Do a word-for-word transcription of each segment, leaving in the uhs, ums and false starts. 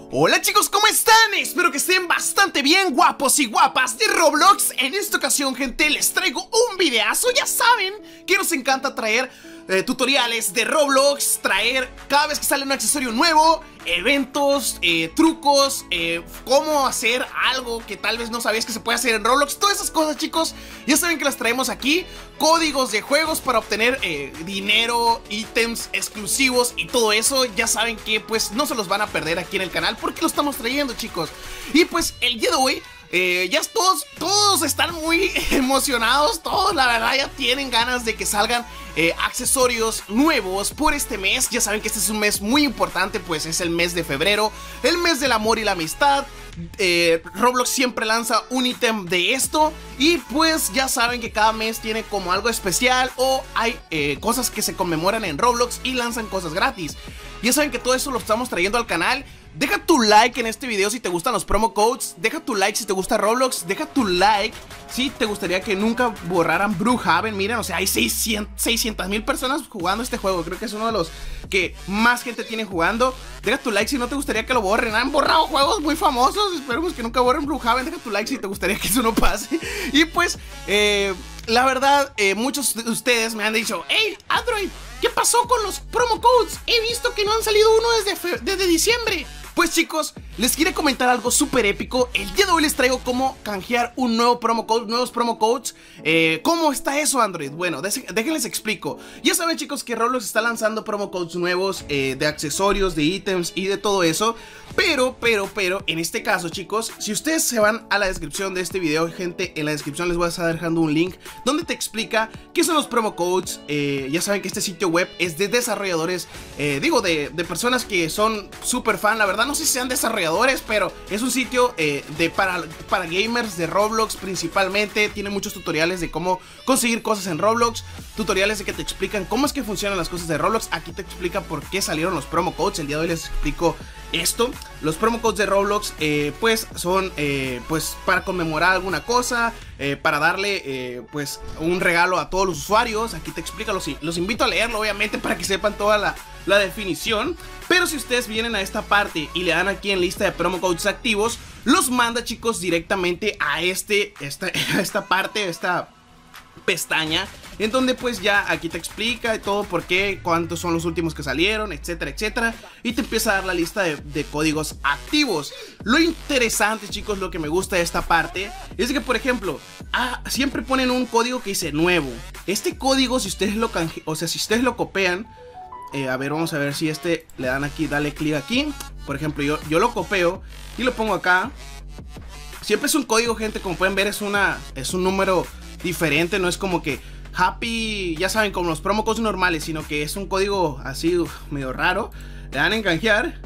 Hola chicos, ¿cómo están? Espero que estén bastante bien, guapos y guapas de Roblox. En esta ocasión, gente, les traigo un videazo. Ya saben que nos encanta traer eh, tutoriales de Roblox, traer cada vez que sale un accesorio nuevo, eventos, eh, trucos, eh, cómo hacer algo que tal vez no sabías que se puede hacer en Roblox. Todas esas cosas, chicos, ya saben que las traemos aquí. Códigos de juegos para obtener eh, dinero, ítems exclusivos y todo eso. Ya saben que pues no se los van a perder aquí en el canal porque lo estamos trayendo, chicos. Y pues el día de hoy eh, ya todos, todos están muy emocionados. Todos la verdad ya tienen ganas de que salgan Eh, accesorios nuevos por este mes. Ya saben que este es un mes muy importante, pues es el mes de febrero, el mes del amor y la amistad. eh, Roblox siempre lanza un ítem de esto y pues ya saben que cada mes tiene como algo especial o hay eh, cosas que se conmemoran en Roblox y lanzan cosas gratis. Ya saben que todo eso lo estamos trayendo al canal. Deja tu like en este video si te gustan los promo codes. Deja tu like si te gusta Roblox. Deja tu like si te gustaría que nunca borraran Brookhaven. Miren, o sea, hay seiscientas mil personas jugando este juego. Creo que es uno de los que más gente tiene jugando. Deja tu like si no te gustaría que lo borren. Han borrado juegos muy famosos. Esperemos que nunca borren Brookhaven. Deja tu like si te gustaría que eso no pase. Y pues, eh... la verdad, eh, muchos de ustedes me han dicho: hey, Android, ¿qué pasó con los promo codes? He visto que no han salido uno desde, desde diciembre. Pues chicos, les quiero comentar algo súper épico. El día de hoy les traigo cómo canjear un nuevo promo code, nuevos promo codes. eh, ¿Cómo está eso, Android? Bueno, déjenles explico. Ya saben, chicos, que Roblox está lanzando promo codes nuevos eh, de accesorios, de ítems y de todo eso. Pero, pero, pero, en este caso, chicos, si ustedes se van a la descripción de este video, gente, en la descripción les voy a estar dejando un link donde te explica qué son los promo codes. eh, Ya saben que este sitio web es de desarrolladores, eh, digo, de, de personas que son súper fan. La verdad no sé si sean desarrolladores, pero es un sitio eh, de para, para gamers de Roblox principalmente. Tiene muchos tutoriales de cómo conseguir cosas en Roblox, tutoriales de que te explican cómo es que funcionan las cosas de Roblox. Aquí te explica por qué salieron los promo codes. El día de hoy les explico esto. Los promo codes de Roblox eh, pues son eh, pues para conmemorar alguna cosa, eh, para darle eh, pues un regalo a todos los usuarios. Aquí te explica, los, los invito a leerlo obviamente para que sepan toda la, la definición. Pero si ustedes vienen a esta parte y le dan aquí en lista de promo codes activos, los manda, chicos, directamente a este esta, a esta parte, esta pestaña, en donde pues ya aquí te explica todo por qué, cuántos son los últimos que salieron, etcétera, etcétera, y te empieza a dar la lista de, de códigos activos. Lo interesante, chicos, lo que me gusta de esta parte es que, por ejemplo, ah, siempre ponen un código que dice nuevo. Este código, si ustedes lo canje, o sea, si ustedes lo copian, eh, a ver, vamos a ver si este, le dan aquí, dale clic aquí. Por ejemplo, yo, yo lo copio y lo pongo acá. Siempre es un código, gente, como pueden ver, es una, es un número diferente, no es como que happy, ya saben, como los promo codes normales, sino que es un código así uf, medio raro. Le dan en canjear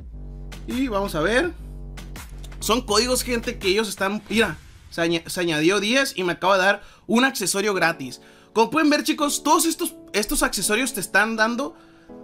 y vamos a ver. Son códigos, gente, que ellos están, mira, se, añ se añadió diez y me acaba de dar un accesorio gratis. Como pueden ver, chicos, todos estos, estos accesorios te están dando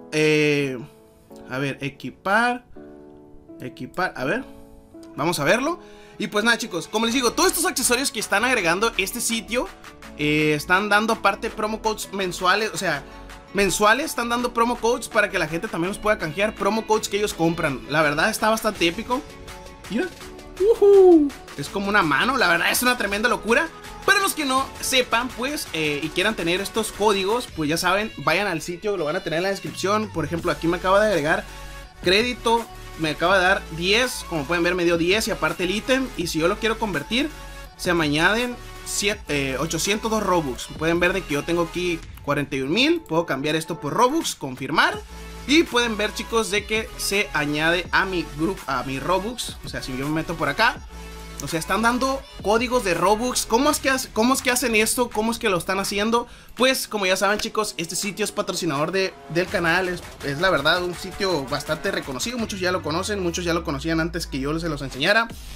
eh, a ver, equipar Equipar, a ver, vamos a verlo. Y pues nada, chicos, como les digo, todos estos accesorios que están agregando este sitio eh, están dando aparte promo codes mensuales. O sea, mensuales están dando promo codes para que la gente también los pueda canjear. Promo codes que ellos compran. La verdad está bastante épico. Mira, uh-huh. Es como una mano, la verdad es una tremenda locura. Para los que no sepan, pues, eh, y quieran tener estos códigos, pues ya saben, vayan al sitio, lo van a tener en la descripción. Por ejemplo, aquí me acaba de agregar crédito, me acaba de dar diez, como pueden ver me dio diez y aparte el ítem. Y si yo lo quiero convertir, se me añaden eh, ochocientos dos Robux. Pueden ver de que yo tengo aquí cuarenta y un mil. Puedo cambiar esto por Robux, confirmar. Y pueden ver, chicos, de que se añade a mi grupo, a mi Robux. O sea, si yo me meto por acá, o sea, están dando códigos de Robux. ¿Cómo es que, cómo es que hacen esto? ¿Cómo es que lo están haciendo? Pues, como ya saben, chicos, este sitio es patrocinador de, del canal. Es, es la verdad un sitio bastante reconocido. Muchos ya lo conocen, muchos ya lo conocían antes que yo se los enseñara.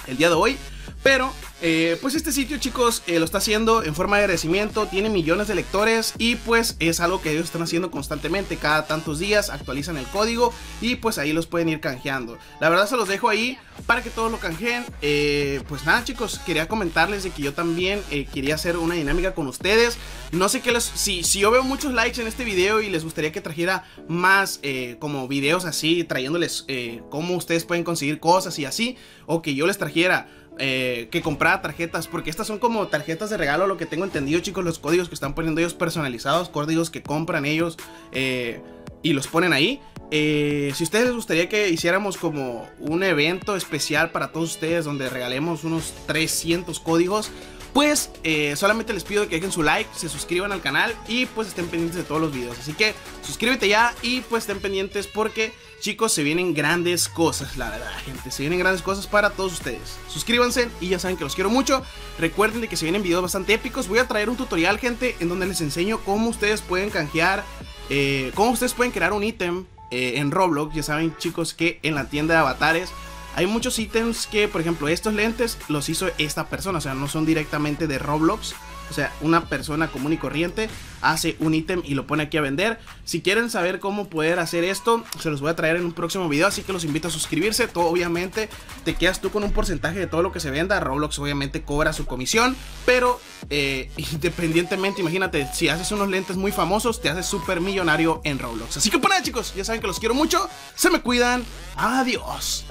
el día de hoy. Pero, eh, pues este sitio, chicos, eh, lo está haciendo en forma de agradecimiento. Tiene millones de lectores y pues es algo que ellos están haciendo constantemente. Cada tantos días actualizan el código y pues ahí los pueden ir canjeando. La verdad se los dejo ahí para que todos lo canjeen. eh, Pues nada, chicos, quería comentarles de que yo también eh, quería hacer una dinámica con ustedes. No sé qué les... Si, si yo veo muchos likes en este video y les gustaría que trajera más eh, como videos así, trayéndoles eh, cómo ustedes pueden conseguir cosas y así, o que yo les trajera Eh, que comprara tarjetas, porque estas son como tarjetas de regalo, lo que tengo entendido, chicos. Los códigos que están poniendo ellos personalizados, códigos que compran ellos eh, y los ponen ahí. eh, Si a ustedes les gustaría que hiciéramos como un evento especial para todos ustedes, donde regalemos unos trescientos códigos, pues eh, solamente les pido que dejen su like, se suscriban al canal y pues estén pendientes de todos los videos. Así que suscríbete ya y pues estén pendientes, porque chicos, se vienen grandes cosas, la verdad, gente. Se vienen grandes cosas para todos ustedes. Suscríbanse y ya saben que los quiero mucho. Recuerden de que se vienen videos bastante épicos. Voy a traer un tutorial, gente, en donde les enseño cómo ustedes pueden canjear, eh, cómo ustedes pueden crear un ítem eh, en Roblox. Ya saben, chicos, que en la tienda de avatares hay muchos ítems que, por ejemplo, estos lentes los hizo esta persona, o sea, no son directamente de Roblox. O sea, una persona común y corriente hace un ítem y lo pone aquí a vender. Si quieren saber cómo poder hacer esto, se los voy a traer en un próximo video, así que los invito a suscribirse. Todo, obviamente, te quedas tú con un porcentaje de todo lo que se venda. Roblox obviamente cobra su comisión, pero eh, independientemente, imagínate, si haces unos lentes muy famosos, te haces súper millonario en Roblox. Así que pues nada, chicos, ya saben que los quiero mucho. Se me cuidan. Adiós.